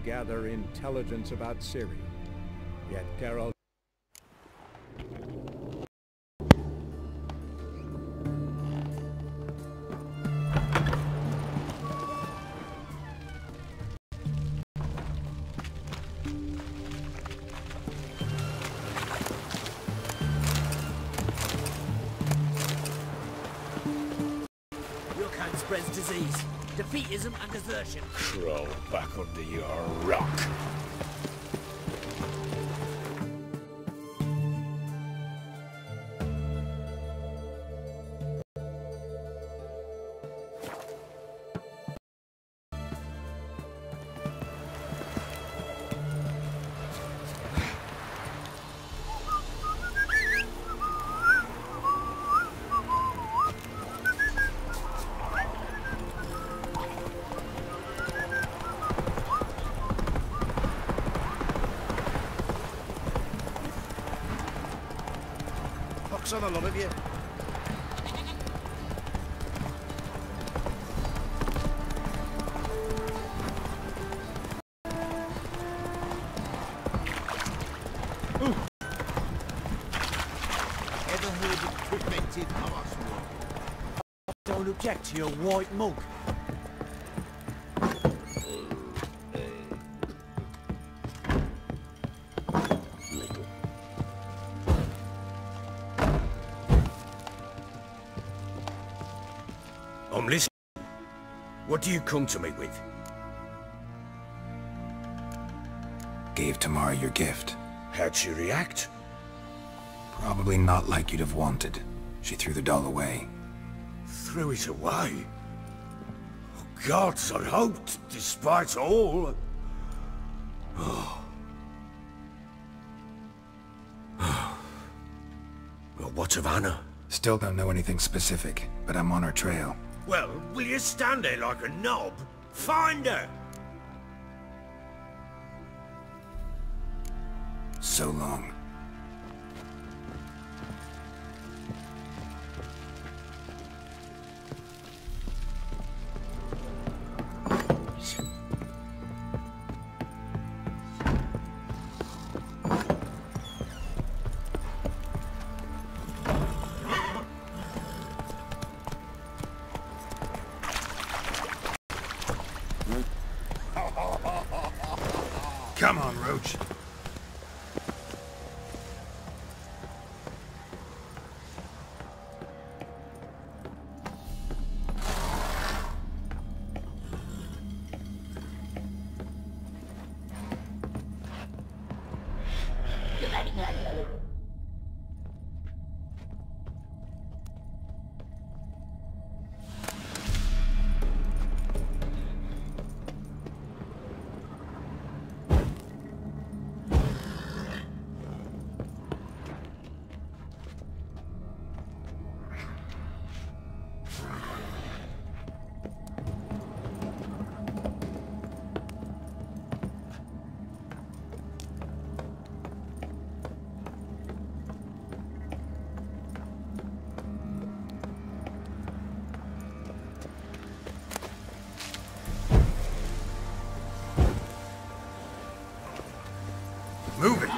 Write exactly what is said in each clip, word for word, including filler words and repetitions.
gather intelligence about Ciri. Yet Geralt... Spreads disease, defeatism and desertion. Crawl back under your rock. On a lot of you. Ooh. Ever heard of preventive arsenal? Don't object to your white mug. I'm listening. What do you come to me with? Gave Tamara your gift. How'd she react? Probably not like you'd have wanted. She threw the doll away. Threw it away? Oh, gods, I hoped, despite all... Oh. Oh. Well, what of Anna? Still don't know anything specific, but I'm on her trail. Well, will you stand there like a knob? Find her! So long. Come on, Roach. Move it!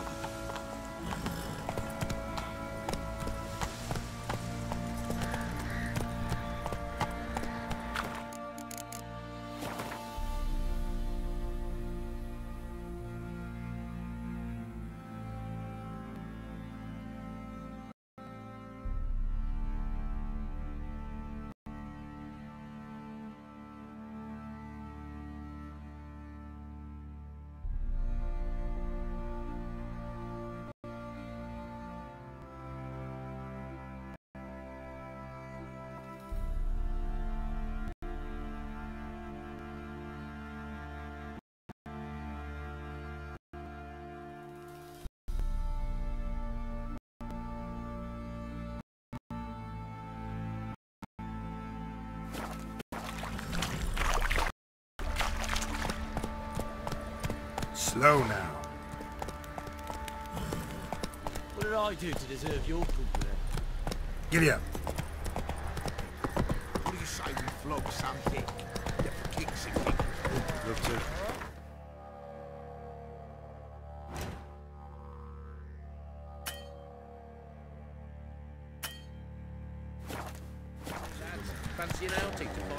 Slow now. What did I do to deserve your company? Giddy up. What do you say we flog some dick? Yeah, kicks and kicks. Love to.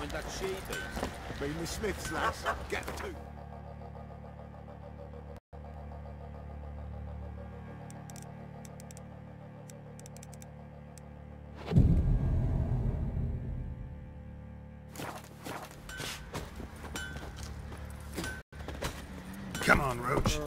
find that she-beast? Bring the Smiths, lass. Get to. Come on, Roach.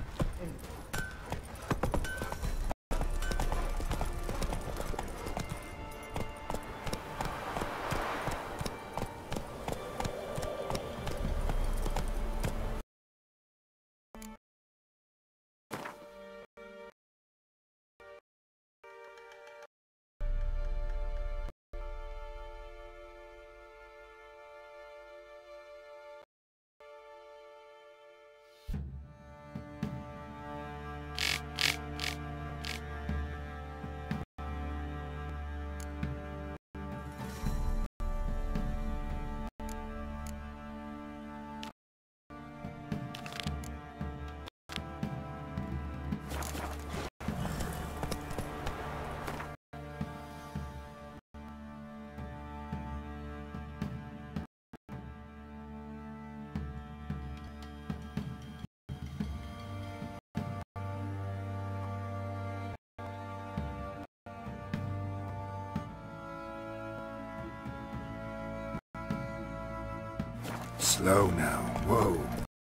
Slow now. Whoa.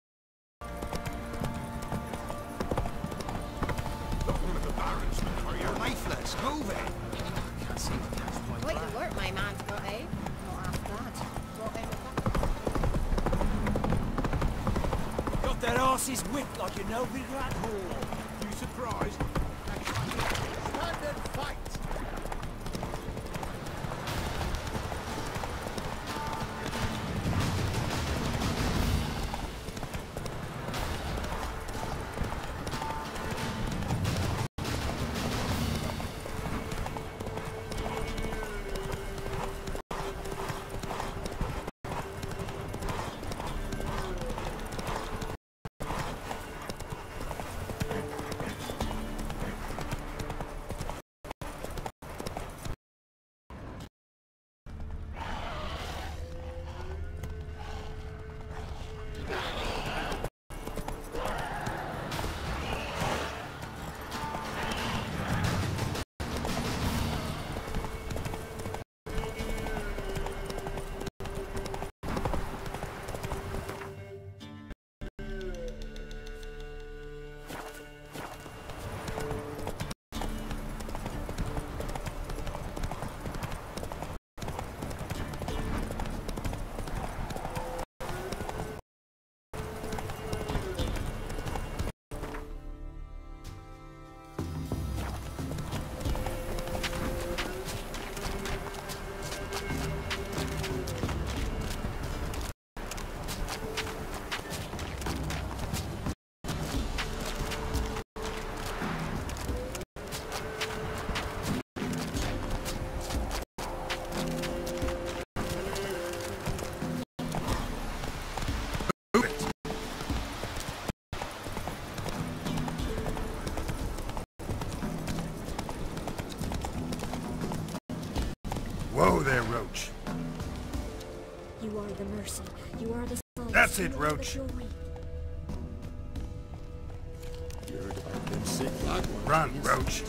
Got one of the barons for your lifeless. Move it. Quite alert my man's got, eh? Not half bad. Brought in with Got their asses whipped like you know the Grand Hall. You surprised? Stand and fight. Whoa there, Roach. You are the mercy. You are the solace. That's it, You are the Roach. joy. You heard about them sick black ones? Run, Roach.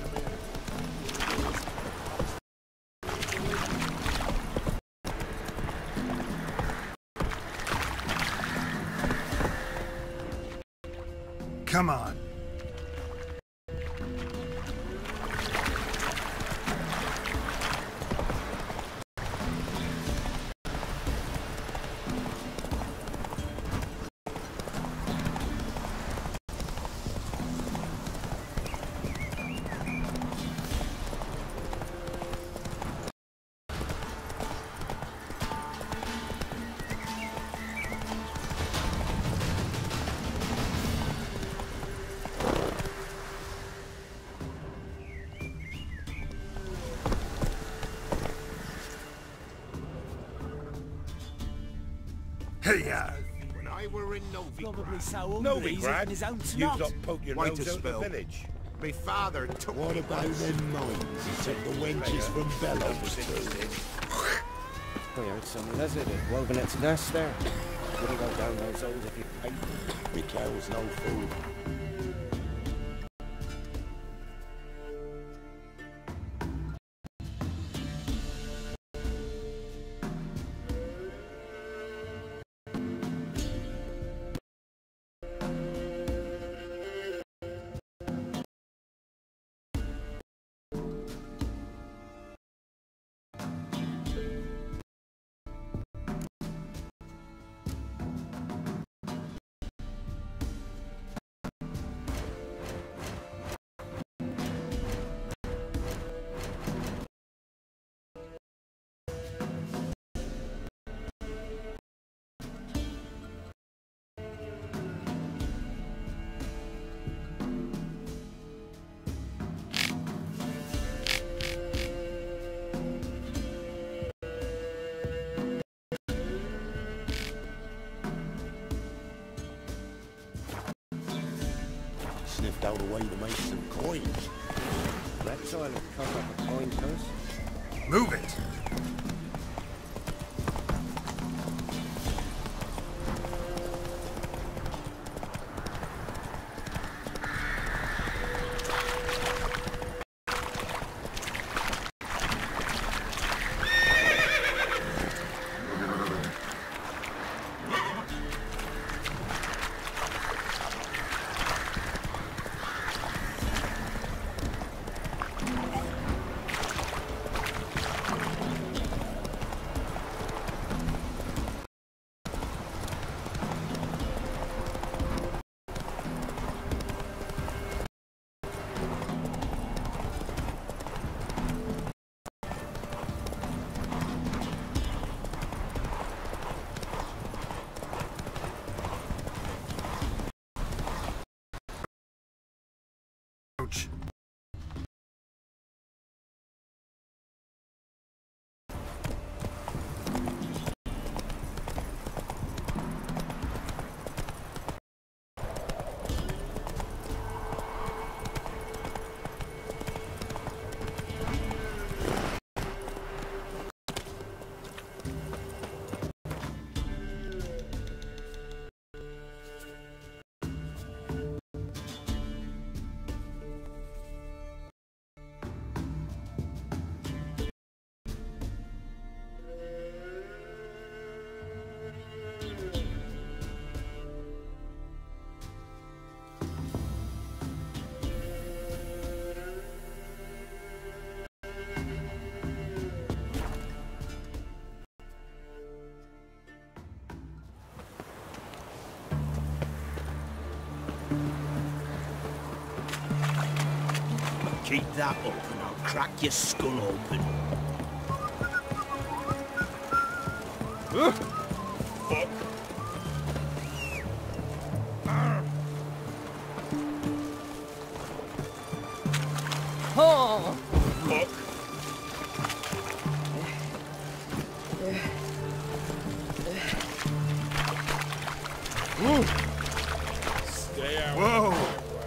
Come on. Hey, yeah. When I were in Novigrad, Probably so hungry he's eating his own You've snot. not poked your Quite nose a out the spell. village. my father took What me about once. them mines he took the wenches from Bellows to? We heard some lizard had woven its nest there. Wouldn't go down those holes if you paid. Me cow's no food. Sniffed out a way to make some coins. That's all it comes up a coin purse. Move it! Keep that up and I'll crack your skull open. Uh, fuck. Oh! Fuck. Stay out. Whoa!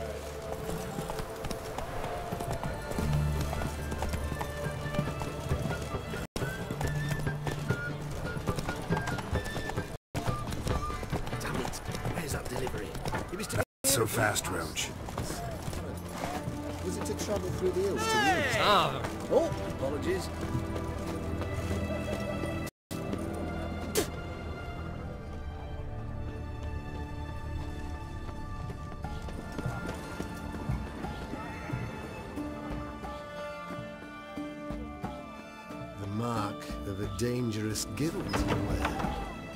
So fast, Roach. Was it to travel through the hills to Hey! Ah. Oh, apologies. The mark of a dangerous guild, where?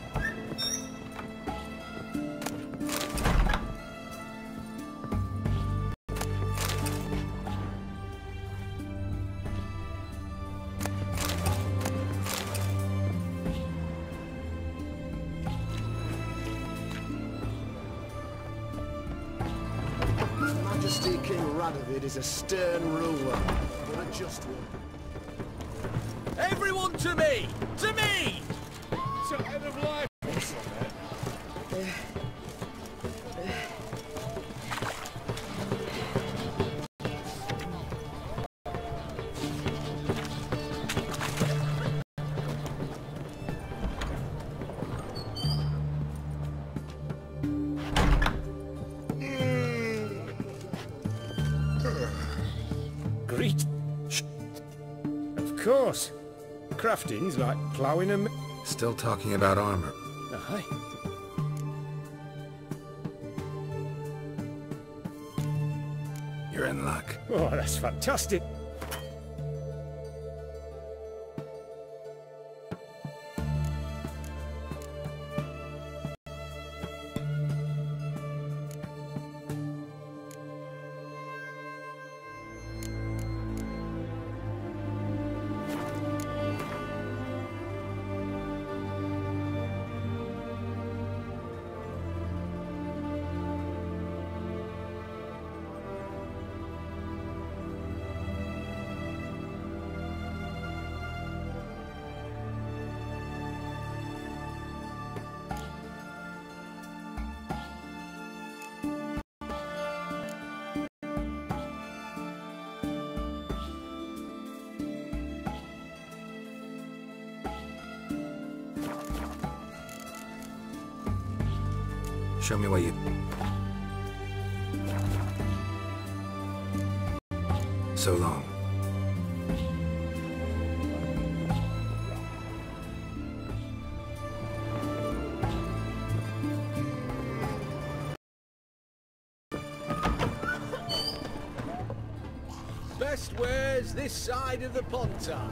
Majesty King Radovid is a stern ruler, but a just one. Everyone to me! To me! So end of life. course. Crafting's like ploughing a... Still talking about armor. Aye. You're in luck. Oh, that's fantastic. Show me what you... So long. Best wares this side of the Pontar.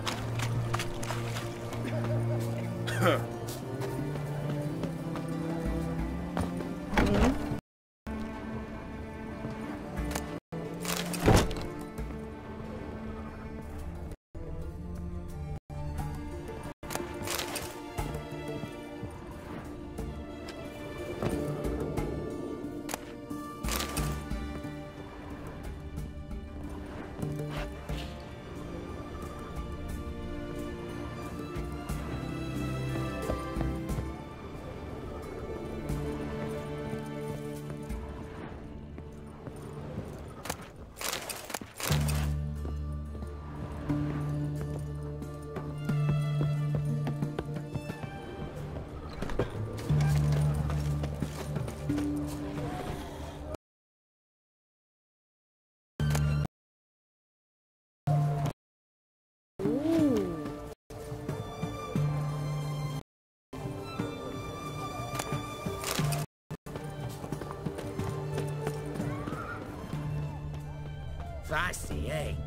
Fancy, eh?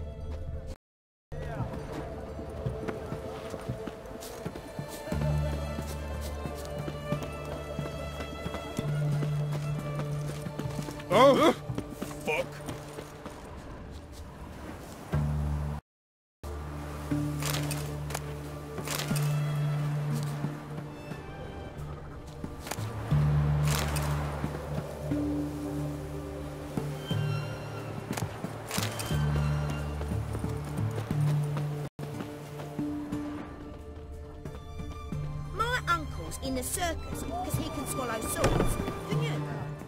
Oh! Fuck. My uncle's in the circus because he can swallow swords. Can you?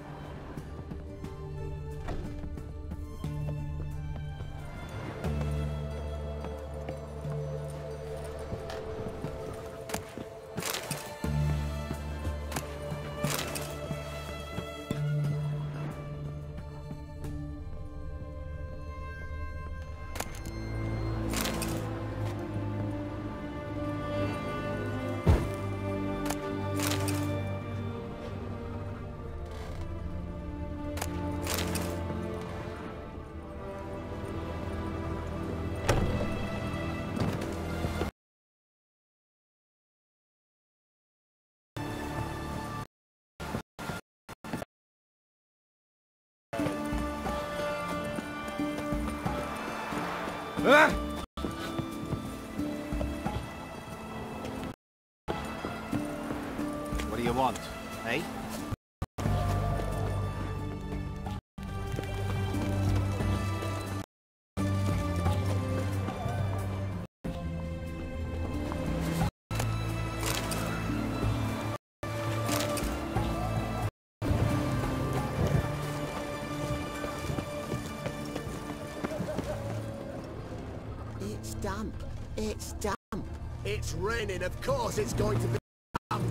Ah! What do you want, eh? It's damp. It's damp. It's raining. Of course it's going to be damp.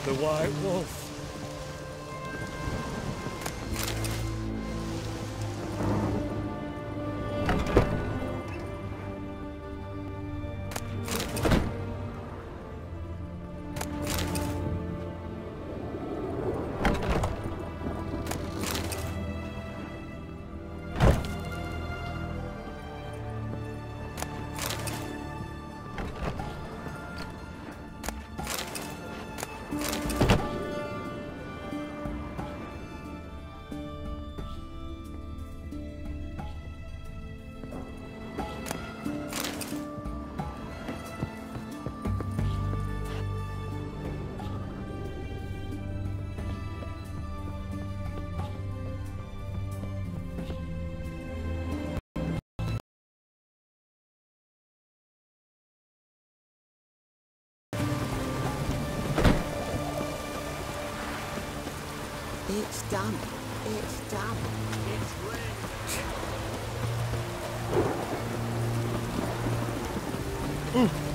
The White Wolf. It's done. It's done. It's ready. Mm.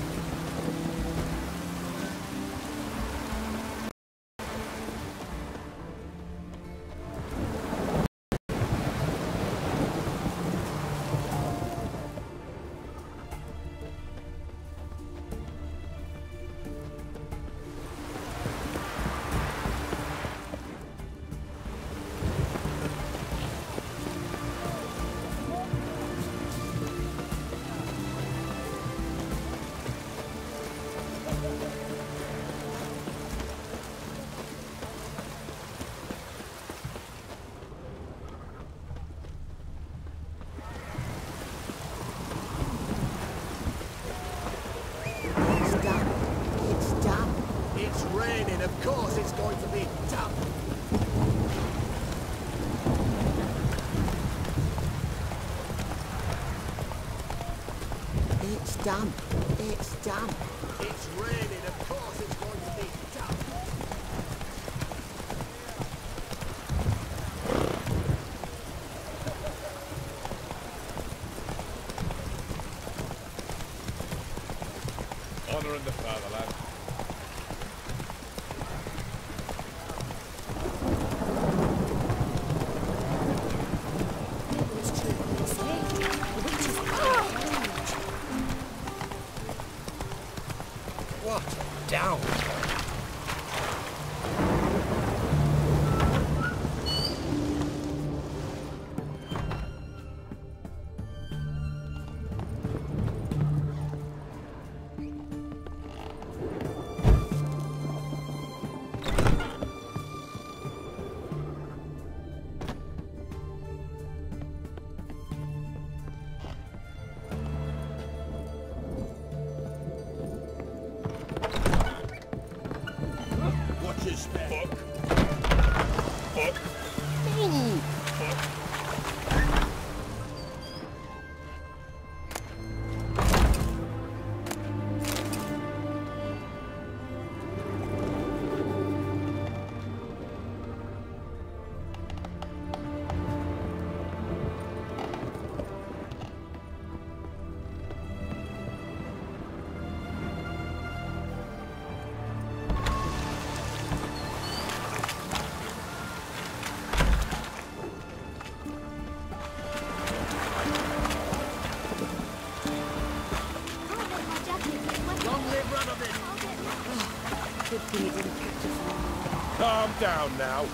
Done. It's done. It's raining, of course it's going to be done. Honouring the fatherland. Down. Fuck. Fuck. Ooh. Fuck. Calm down now.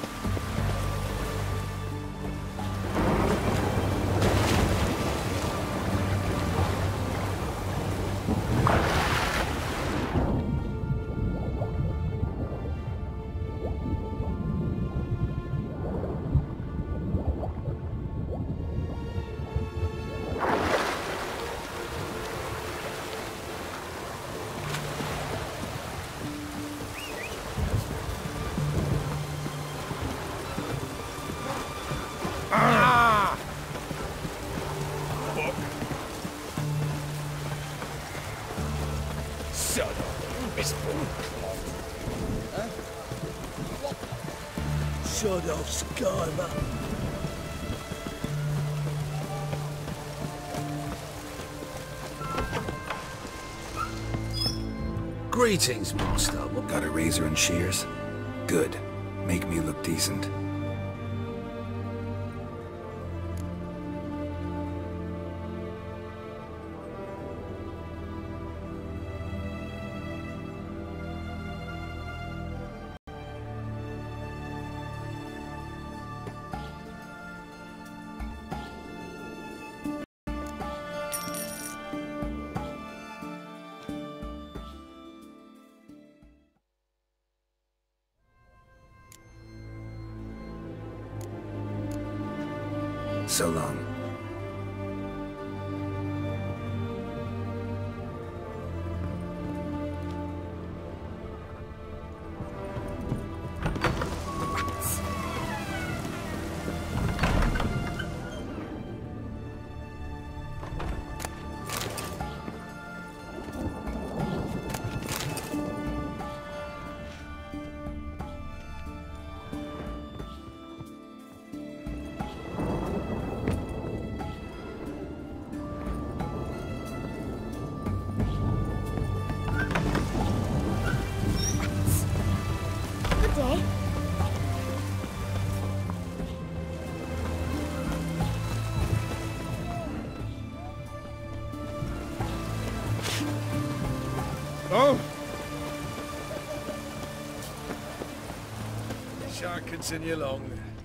Ah! Fuck. Son of Miss Huh? Shut up, Skyler. Greetings, Master. Got a razor and shears? Good. Make me look decent. So long. Oh! Shan't continue long.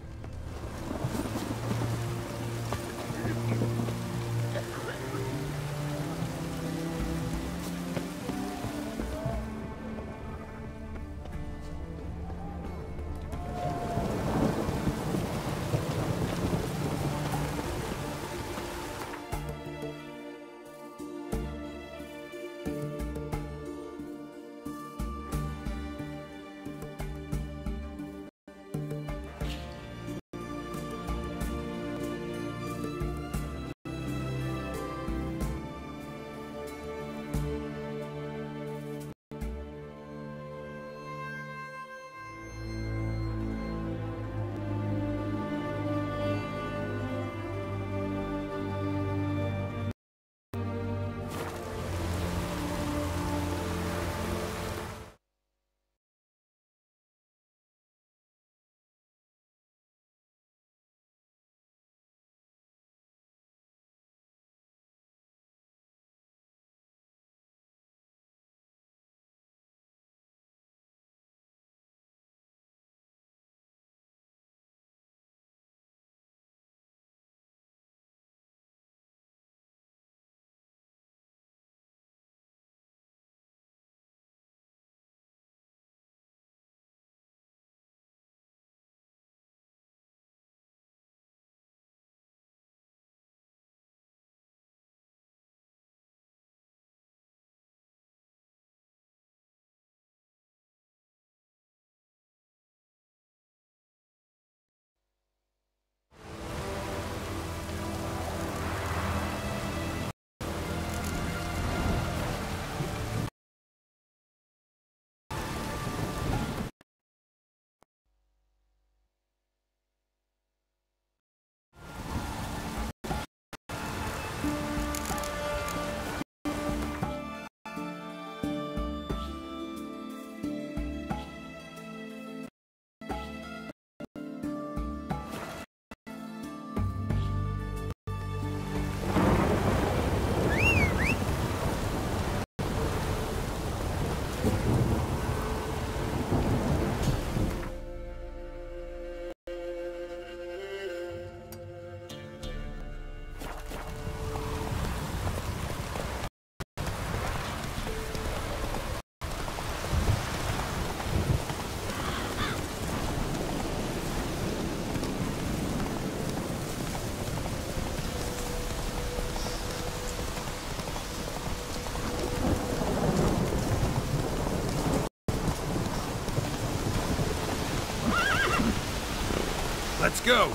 Let's go!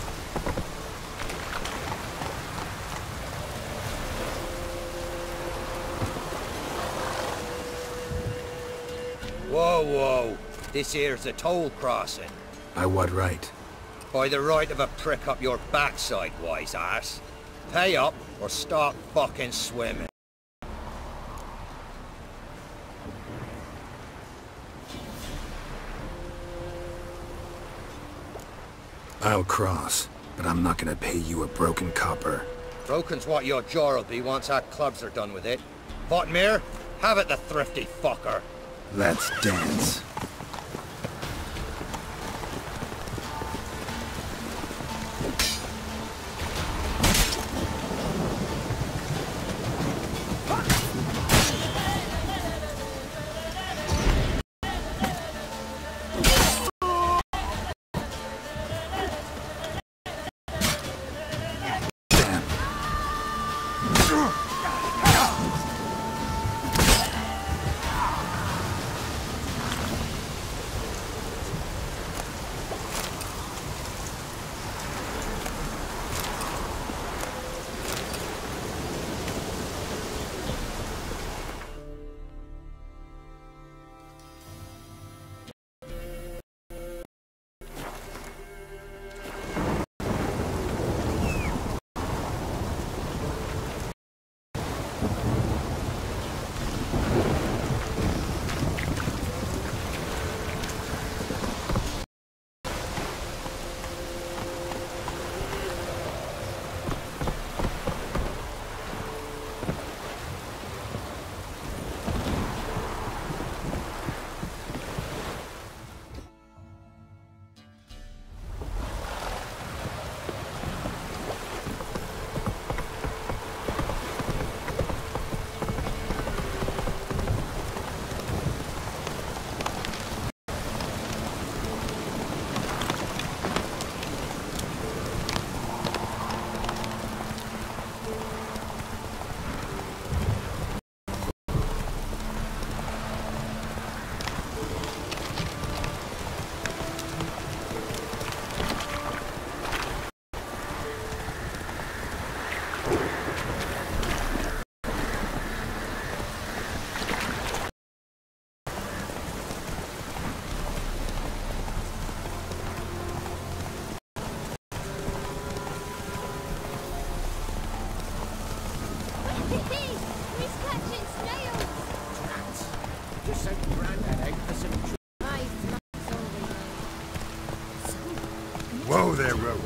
Whoa, whoa. This here's a toll crossing. By what right? By the right of a prick up your backside, wise ass. Pay up or start fucking swimming. I'll cross, but I'm not gonna pay you a broken copper. Broken's what your jaw'll be once our clubs are done with it. Votmir, have it, the thrifty fucker. Let's dance. Whoa there, Rogue.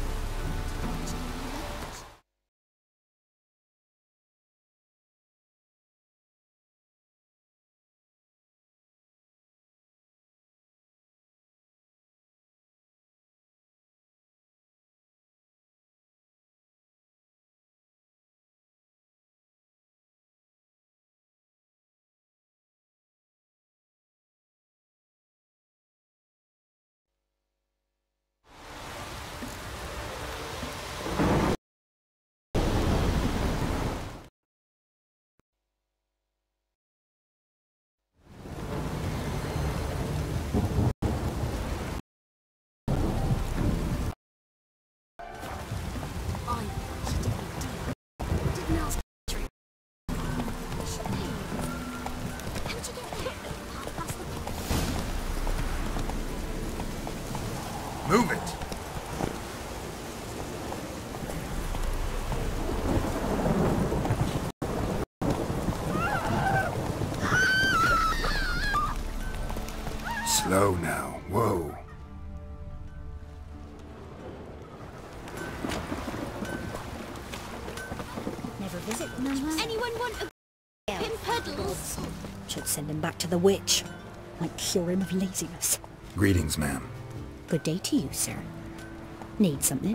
Move it! Slow now. Whoa. Never visit them. Anyone want a pin puddles? Should send him back to the witch. Might cure him of laziness. Greetings, ma'am. Good day to you, sir. Need something?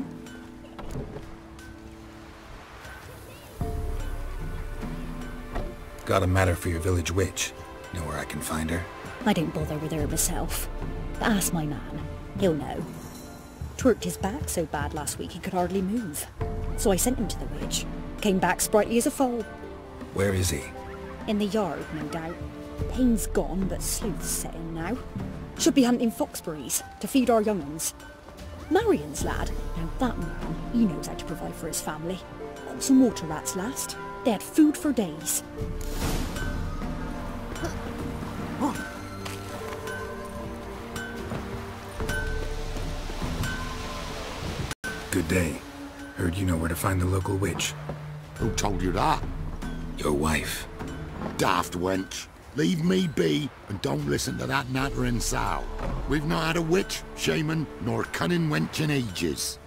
Got a matter for your village witch. Know where I can find her? I don't bother with her myself. But ask my man. He'll know. Twerked his back so bad last week he could hardly move. So I sent him to the witch. Came back sprightly as a foal. Where is he? In the yard, no doubt. Pain's gone, but sleuth's set in now. Should be hunting foxberries to feed our young uns. Marion's lad. Now that man, he knows how to provide for his family. Got some water rats last. They had food for days. Good day. Heard you know where to find the local witch. Who told you that? Your wife. Daft wench. Leave me be, and don't listen to that nattering sow. We've not had a witch, shaman, nor cunning wench in ages.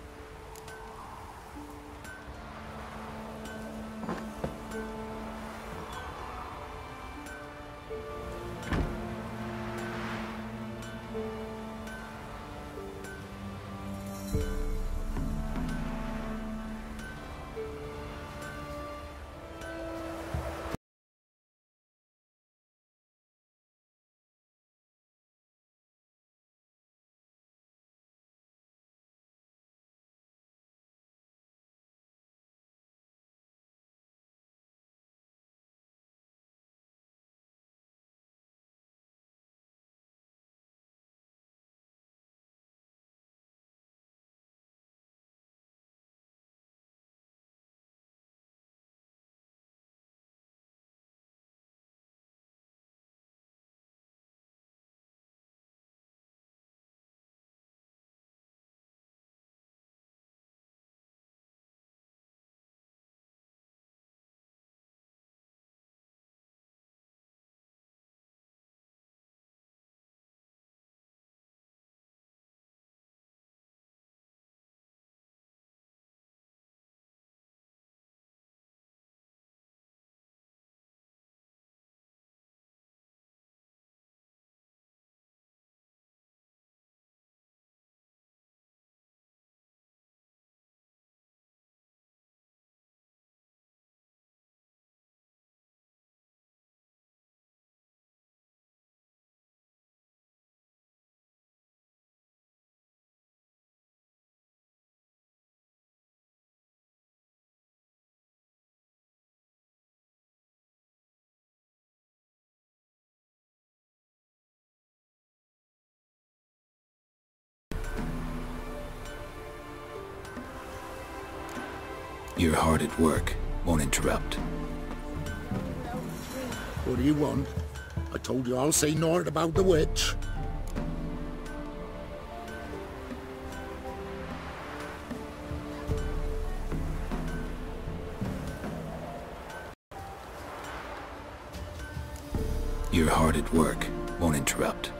You're hard at work. Won't interrupt. What do you want? I told you I'll say naught about the witch. You're hard at work. Won't interrupt.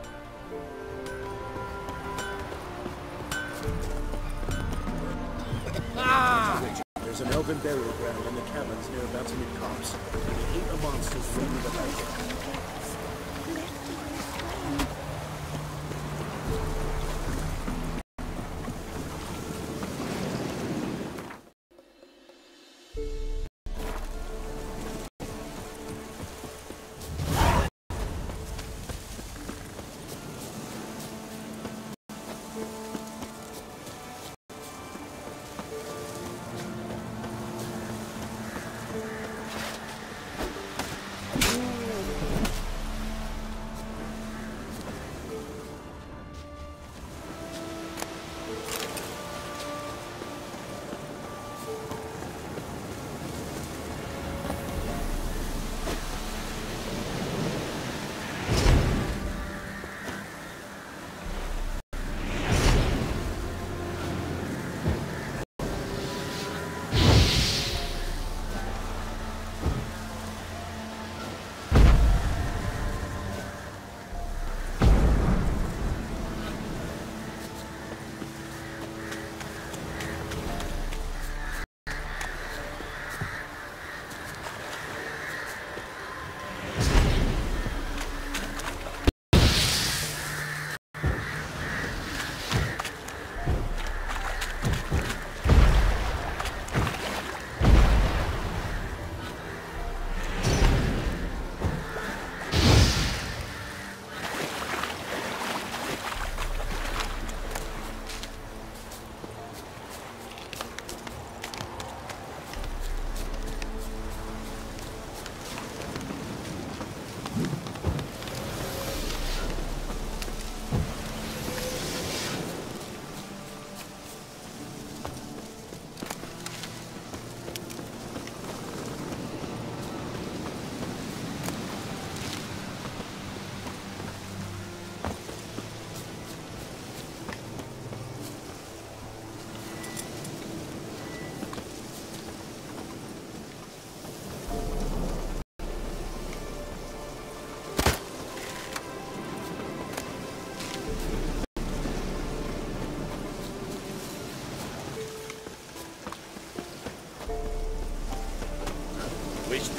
There's an elven burial ground in the caverns nearabouts in the copse. The heap of monsters roaming about.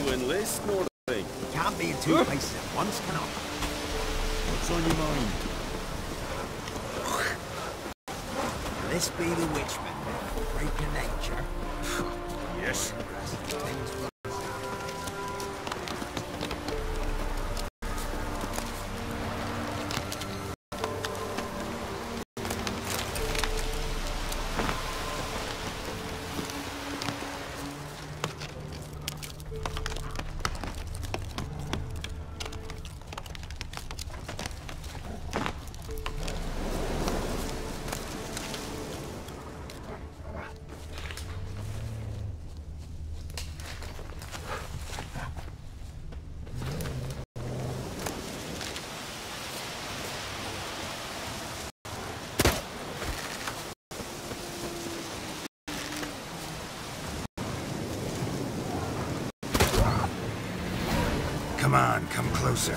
to enlist, nor thing. Can't be in two places at once, can I? What's on your mind? This be the witchman, freak of nature. Yes. Come on, come closer.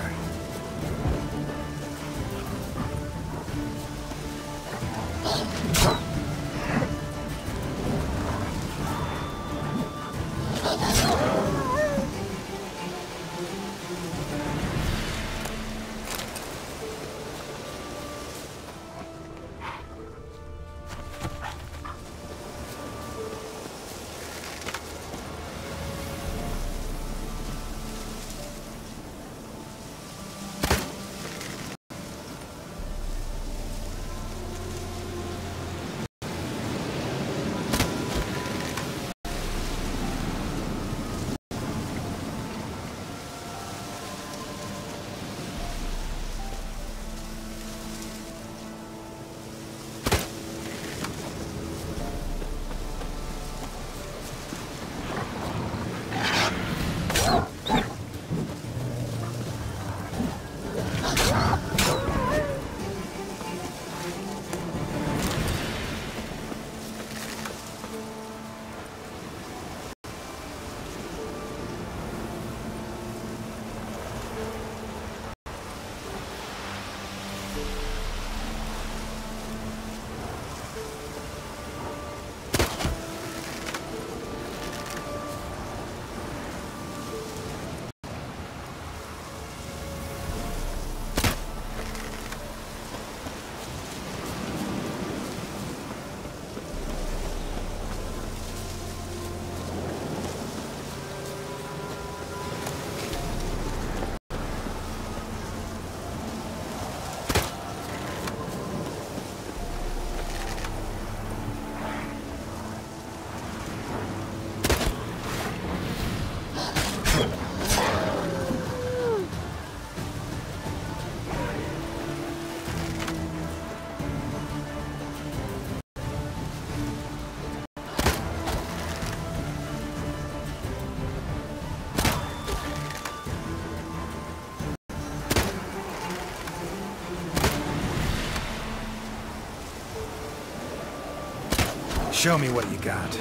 Show me what you got.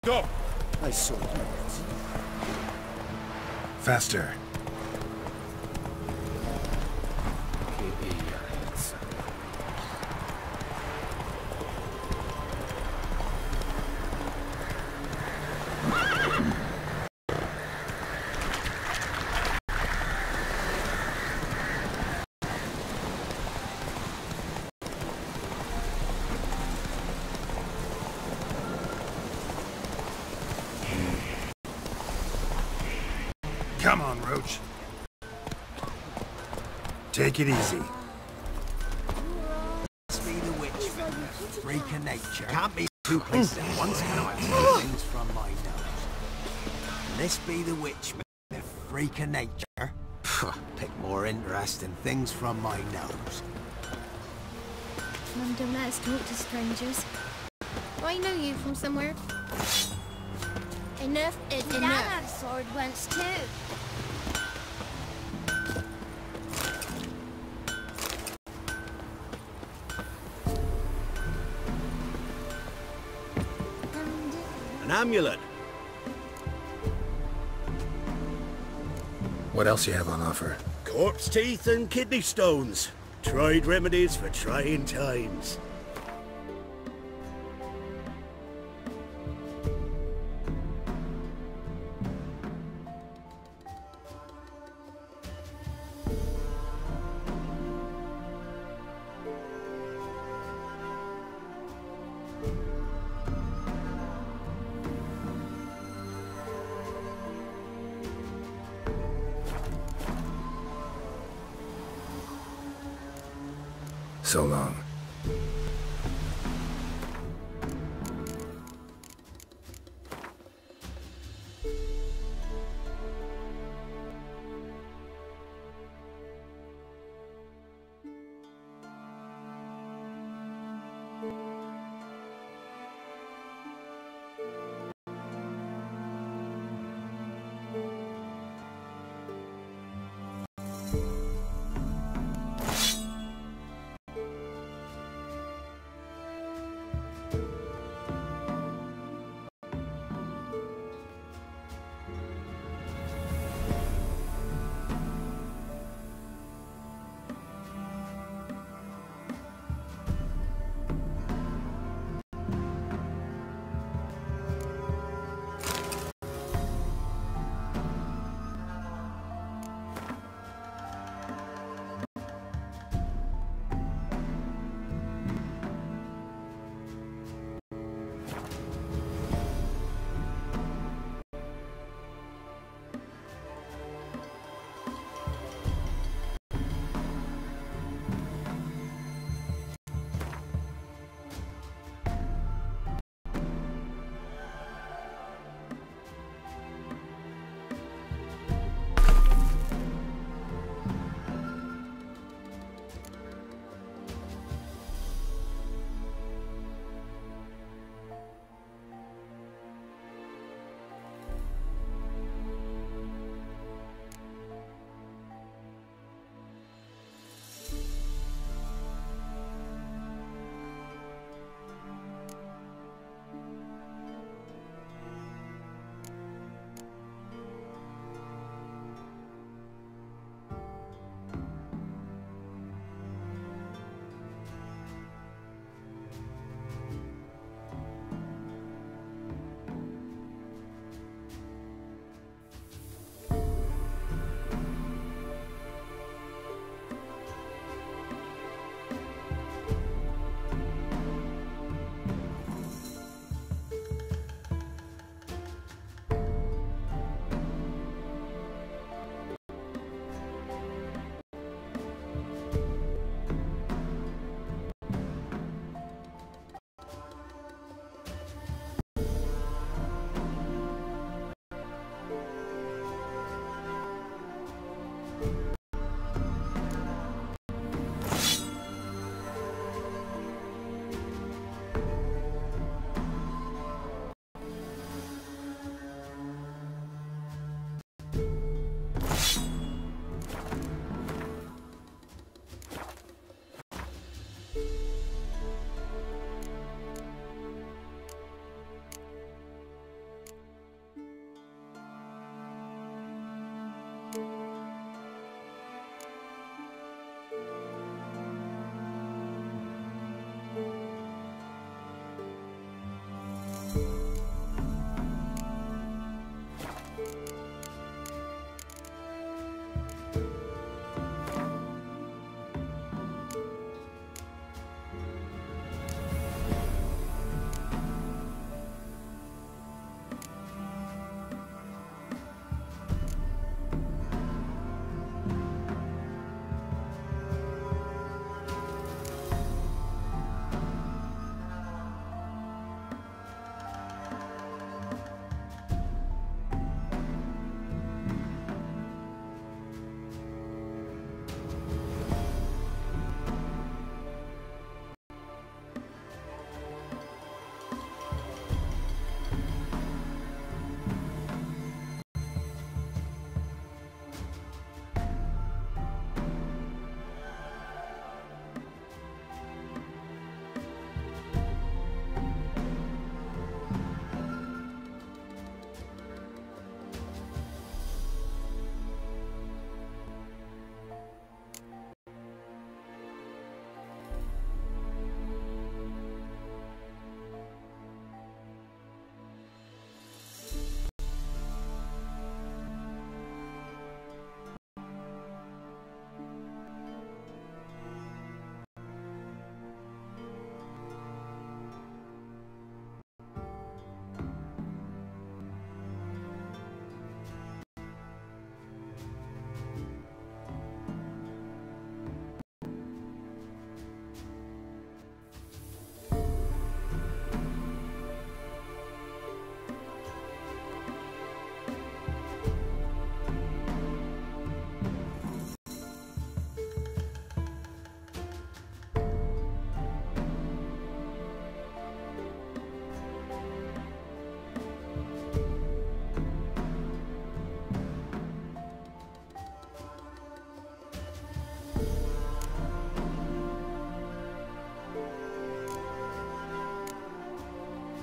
Go! I saw you. Faster. Come on, Roach. Take it easy. Must be the witch, man. Freak of nature. Can't be two places at once, can I? Take things from my nose. This be the witch, man. The freak of nature. Pick more interesting things from my nose. Mum, don't let us talk to strangers. Oh, I know you from somewhere. Enough is enough. Dad had a sword once too. An amulet. What else you have on offer? Corpse teeth and kidney stones. Tried remedies for trying times. So long.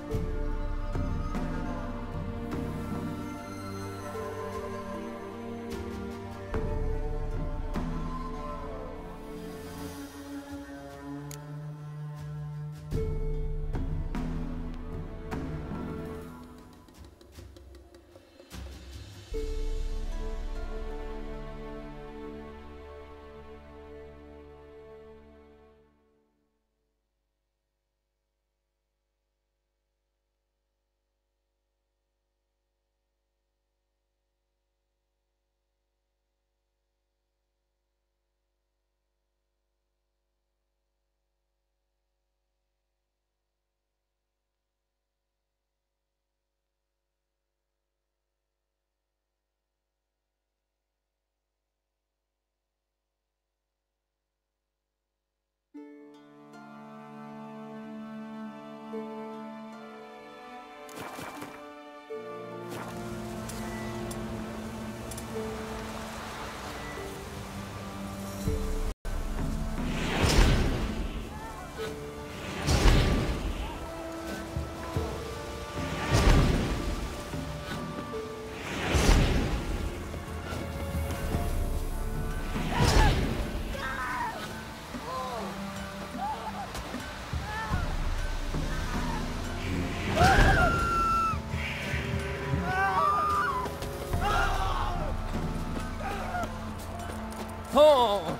Oh!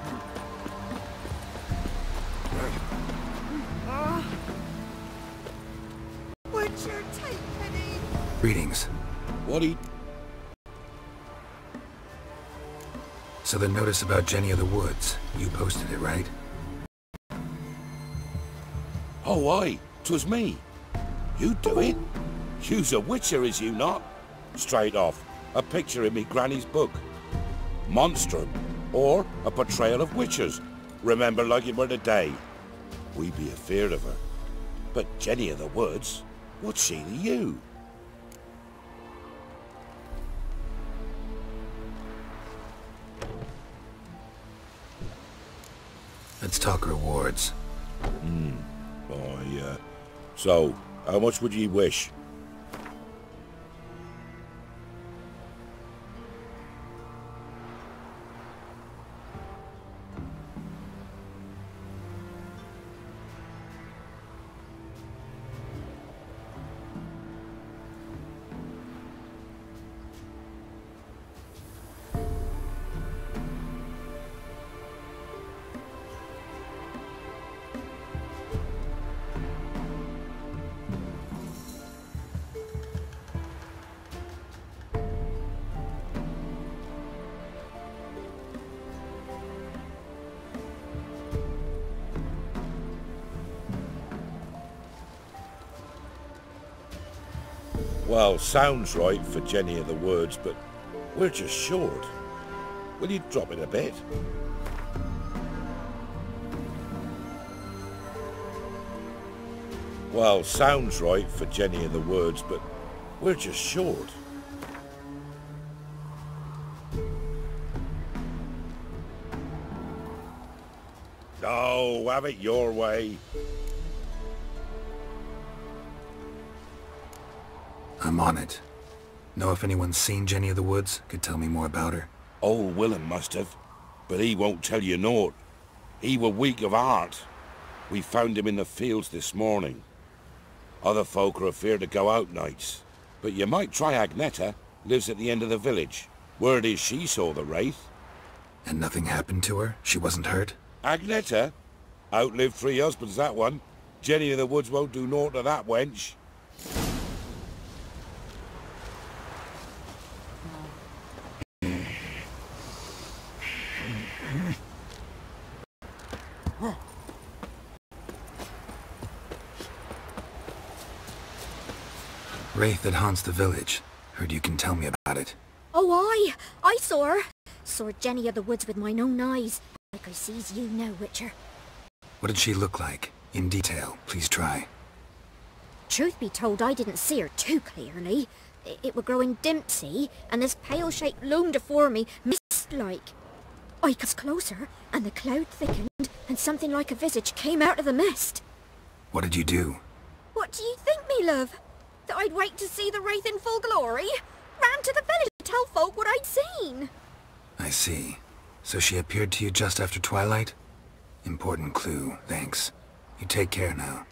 Uh, Witcher, take pity! Greetings. What he... So the notice about Jenny of the Woods, you posted it, right? Oh, aye. 'Twas me. You do it? You's a witcher, is you not? Straight off. A picture in me granny's book. Monstrum. Or a portrayal of witches. Remember like it were the day. We be afeard of her. But Jenny of the Woods, what's she to you? Let's talk rewards. Hmm. Oh, yeah. So, how much would ye wish? Well, sounds right for Jenny of the Woods, but we're just short. Will you drop it a bit? Well, sounds right for Jenny of the Woods, but we're just short. Oh, have it your way. I'm on it. Know if anyone's seen Jenny of the Woods? Could tell me more about her. Old Willem must have, but he won't tell you naught. He were weak of heart. We found him in the fields this morning. Other folk are afeard to go out nights. But you might try Agneta, lives at the end of the village. Word is she saw the wraith. And nothing happened to her? She wasn't hurt? Agneta? Outlived three husbands, that one. Jenny of the Woods won't do naught to that wench. Wraith that haunts the village. Heard you can tell me about it. Oh, aye. I saw her. Saw Jenny of the Woods with mine own eyes. Like I sees you now, Witcher. What did she look like? In detail, please try. Truth be told, I didn't see her too clearly. It, it were growing dimpsy, and this pale shape loomed afore me, mist-like. I got closer, and the cloud thickened, and something like a visage came out of the mist. What did you do? What do you think me love? That I'd wait to see the wraith in full glory? Ran to the village to tell folk what I'd seen. I see. So she appeared to you just after twilight? Important clue, thanks. You take care now.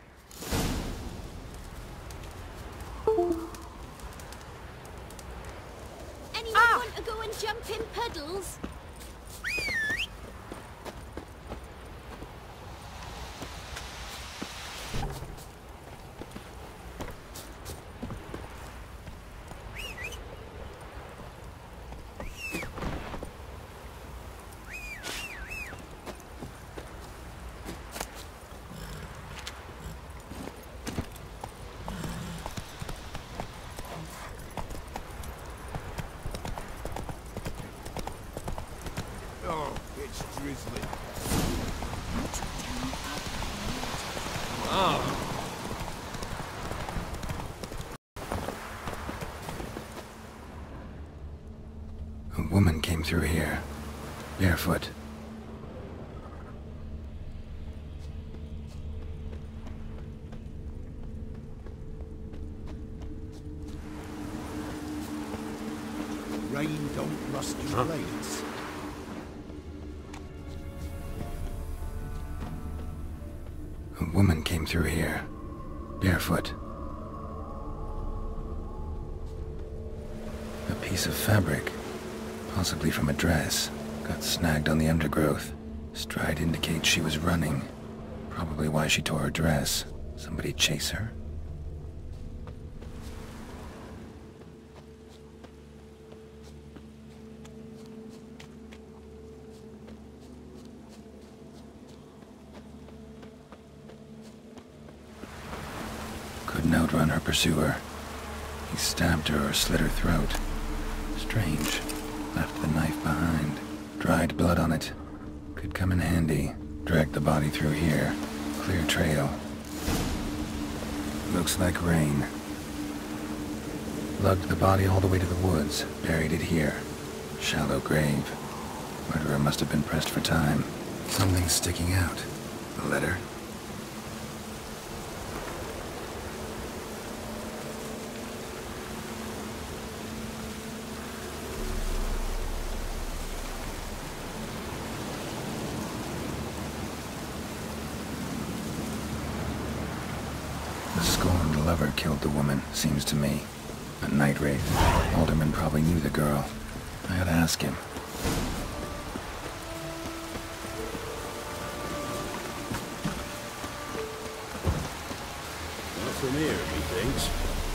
Anyone Ah. want to go and jump in puddles? Oh, it's drizzling. Ah. A woman came through here, barefoot. Rain don't rust your blades. A woman came through here, barefoot. A piece of fabric, possibly from a dress, got snagged on the undergrowth. Stride indicates she was running. Probably why she tore her dress. Somebody chase her? Couldn't outrun her pursuer. He stabbed her or slit her throat. Strange. Left the knife behind. Dried blood on it. Could come in handy. Dragged the body through here. Clear trail. Looks like rain. Lugged the body all the way to the woods. Buried it here. Shallow grave. Murderer must have been pressed for time. Something sticking out. A letter? The scorned lover killed the woman, seems to me. A night wraith. Alderman probably knew the girl. I gotta ask him. Not from here, methinks.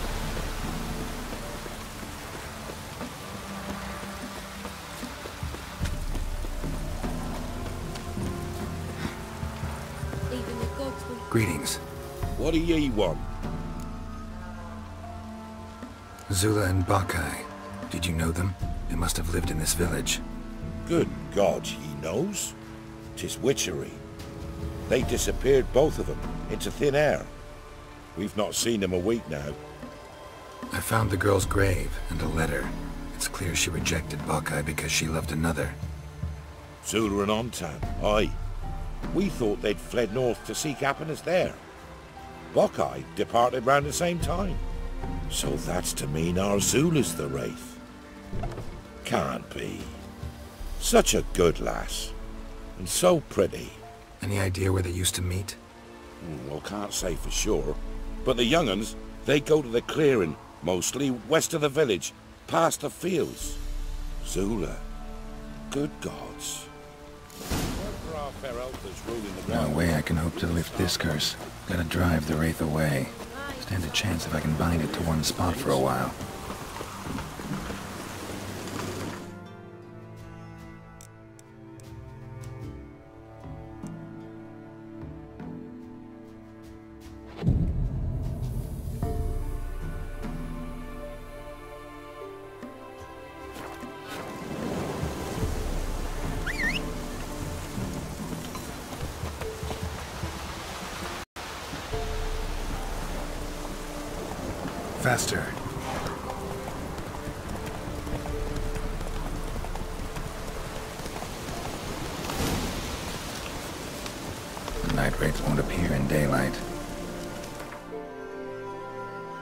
Even the gods will... Greetings. What do ye want? Zula and Bakai. Did you know them? They must have lived in this village. Good God, he knows. 'Tis witchery. They disappeared, both of them, into thin air. We've not seen them a week now. I found the girl's grave and a letter. It's clear she rejected Bakai because she loved another. Zula and Ontan, aye. We thought they'd fled north to seek happiness there. Bakai departed round the same time. So that's to mean our Zula's the wraith. Can't be. Such a good lass. And so pretty. Any idea where they used to meet? Hmm, well, can't say for sure. But the young'uns, they go to the clearing, mostly west of the village, past the fields. Zula. Good gods. No way I can hope to lift this curse. Gotta drive the wraith away. Stand a chance if I can bind it to one spot for a while. Faster. The night wraiths won't appear in daylight.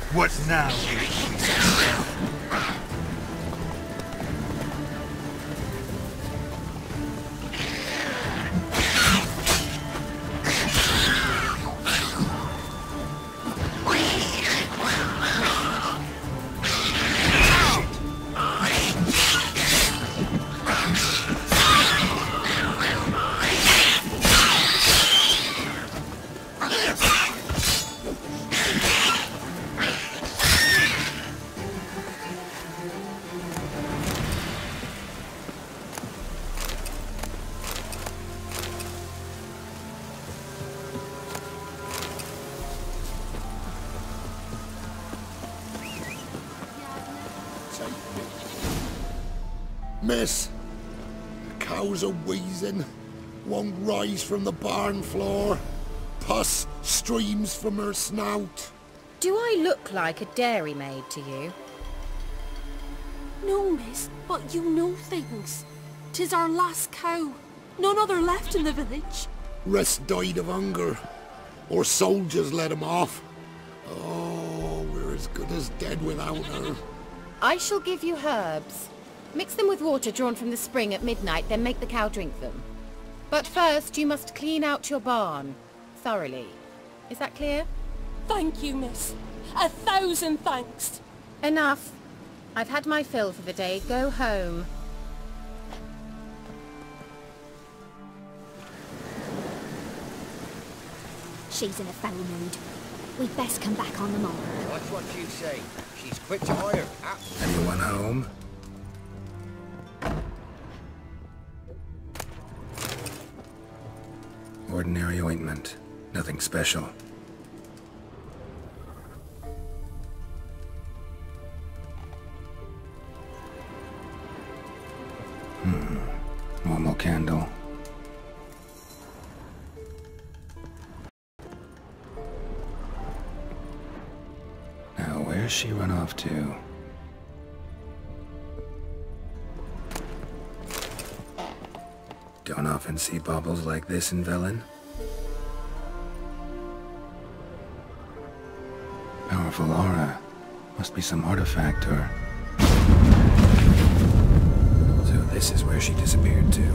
What now? Miss, the cows are wheezing, won't rise from the barn floor. Pus streams from her snout. Do I look like a dairymaid to you? No, miss, but you know things. 'Tis our last cow. None other left in the village. Rest died of hunger, or soldiers let him off. Oh, we're as good as dead without her. I shall give you herbs. Mix them with water drawn from the spring at midnight, then make the cow drink them. But first, you must clean out your barn. Thoroughly. Is that clear? Thank you, miss. A thousand thanks. Enough. I've had my fill for the day. Go home. She's in a foul mood. We'd best come back on the morrow. That's what you say. She's quick to hire. Anyone home? Ordinary ointment. Nothing special. Hmm. Normal candle. Now, where's she run off to? Don't often see baubles like this in Velen. Powerful aura. Must be some artifact or... So this is where she disappeared to.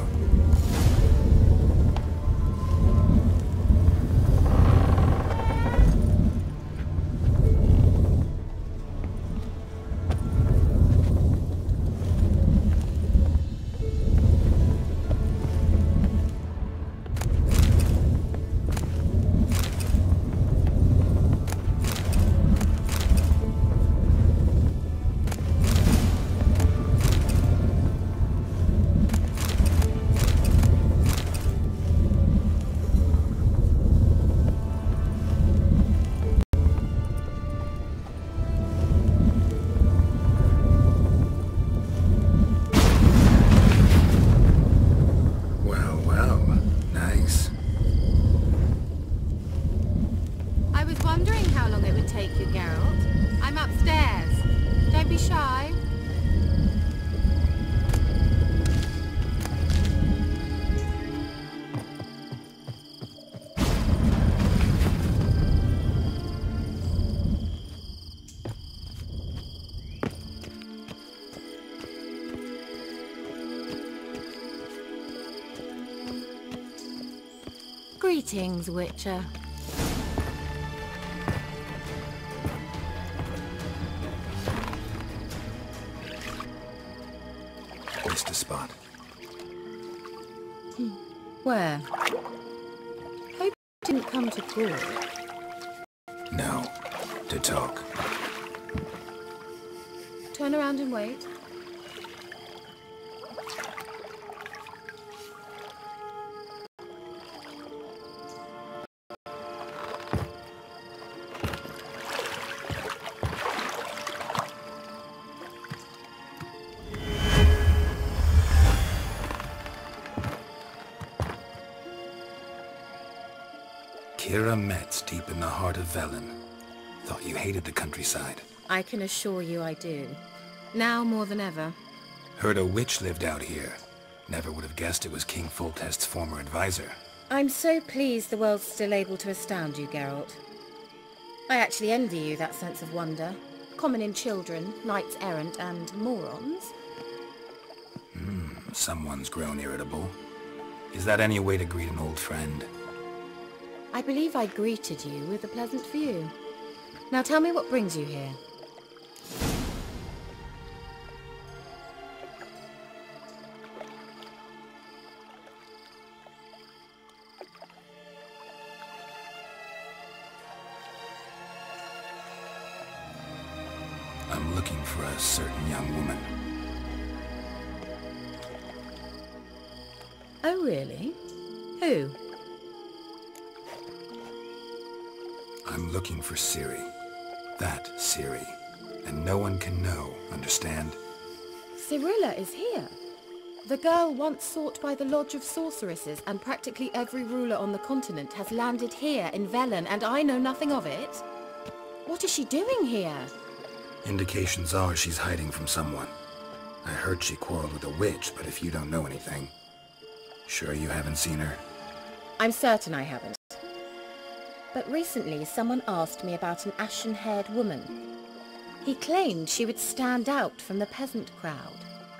Greetings, Witcher. Missed a spot. Hmm. Where? Hope you didn't come to court. No. To talk. Turn around and wait. Kira Metz, deep in the heart of Velen. Thought you hated the countryside. I can assure you I do. Now more than ever. Heard a witch lived out here. Never would have guessed it was King Foltest's former advisor. I'm so pleased the world's still able to astound you, Geralt. I actually envy you that sense of wonder. Common in children, knights errant, and morons. Hmm, someone's grown irritable. Is that any way to greet an old friend? I believe I greeted you with a pleasant view. Now tell me what brings you here. I'm looking for a certain young woman. Oh, really? Who? I'm looking for Ciri. That Ciri. And no one can know, understand? Cirilla is here. The girl once sought by the Lodge of Sorceresses, and practically every ruler on the continent has landed here in Velen, and I know nothing of it. What is she doing here? Indications are she's hiding from someone. I heard she quarreled with a witch, but if you don't know anything... Sure you haven't seen her? I'm certain I haven't. But recently someone asked me about an ashen-haired woman. He claimed she would stand out from the peasant crowd.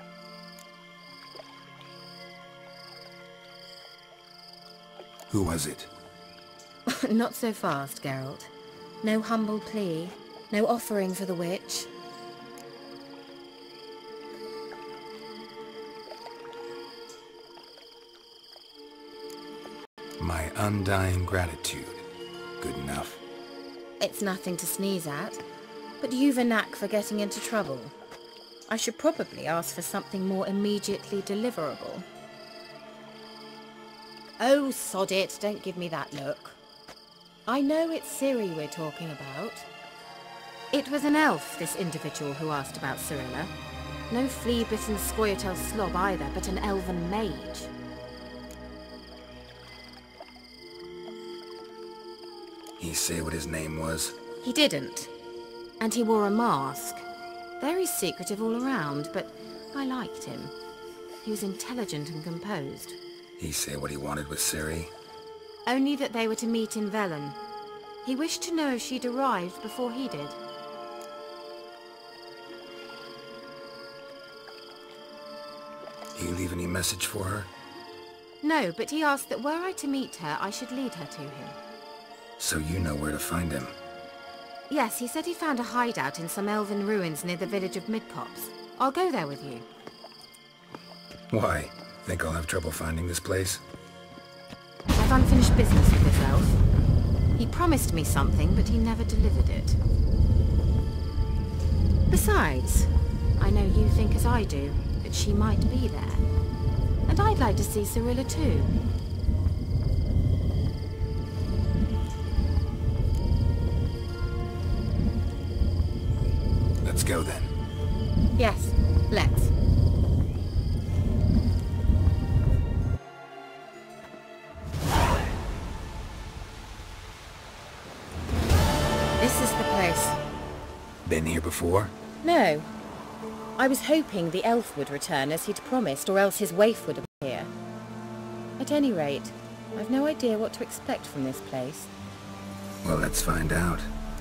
Who was it? Not so fast, Geralt. No humble plea. No offering for the witch. My undying gratitude. Good enough. It's nothing to sneeze at, but you've a knack for getting into trouble. I should probably ask for something more immediately deliverable. Oh, sod it, don't give me that look. I know it's Ciri we're talking about. It was an elf, this individual who asked about Cirilla. No flea-bitten Scoia'tael slob either, but an elven mage. He say what his name was? He didn't. And he wore a mask. Very secretive all around, but I liked him. He was intelligent and composed. He say what he wanted with Ciri? Only that they were to meet in Velen. He wished to know if she'd arrived before he did. You leave any message for her? No, but he asked that were I to meet her, I should lead her to him. So you know where to find him? Yes, he said he found a hideout in some elven ruins near the village of Midcopse. I'll go there with you. Why? Think I'll have trouble finding this place? I've unfinished business with this elf. He promised me something, but he never delivered it. Besides, I know you think as I do, that she might be there. And I'd like to see Cirilla too. Let's go then. Yes, let's. This is the place. Been here before? No. I was hoping the elf would return as he'd promised, or else his waif would appear. At any rate, I've no idea what to expect from this place. Well, let's find out.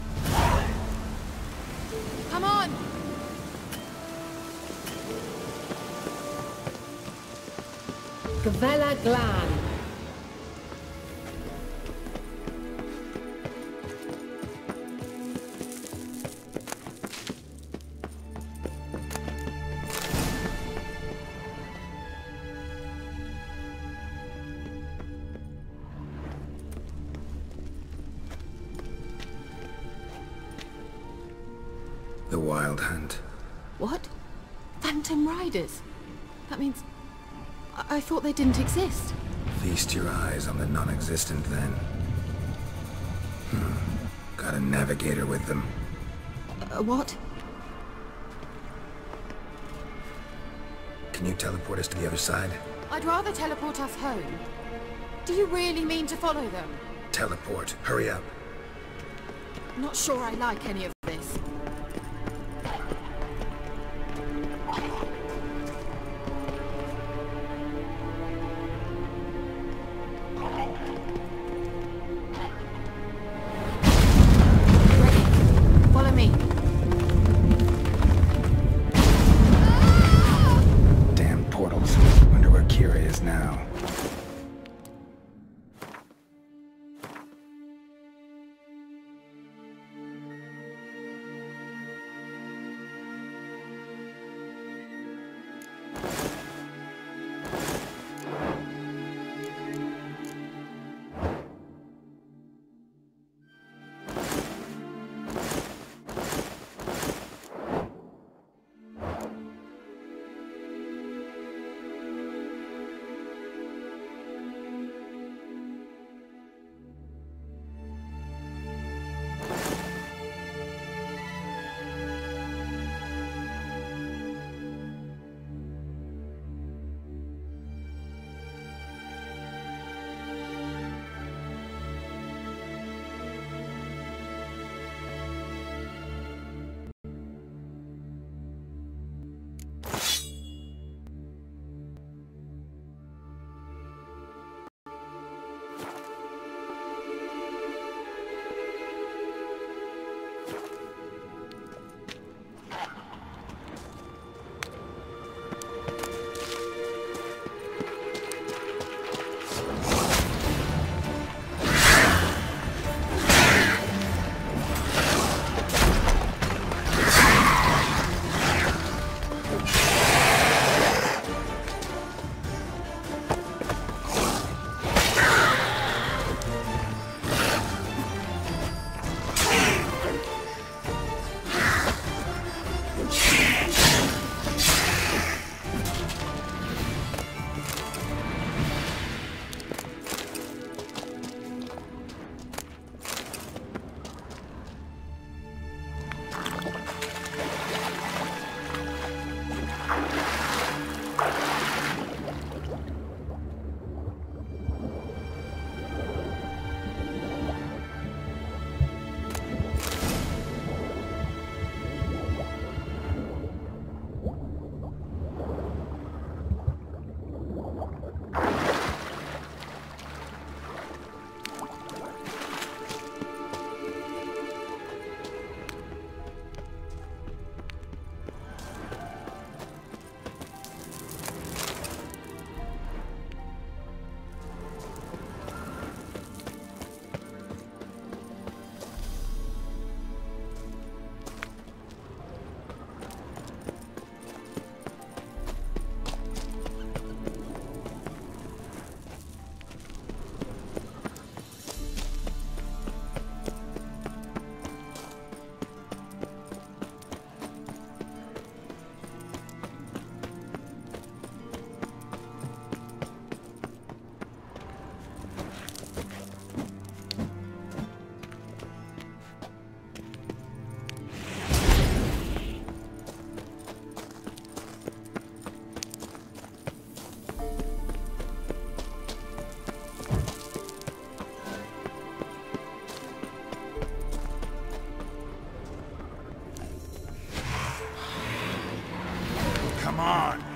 Come on! Gavella Glan. The Wild Hunt. What? Phantom Riders? That means... I, I thought they didn't exist. Feast your eyes on the non-existent, then. Hmm. Got a navigator with them. Uh, what? Can you teleport us to the other side? I'd rather teleport us home. Do you really mean to follow them? Teleport. Hurry up. Not sure I like any of this. Come on.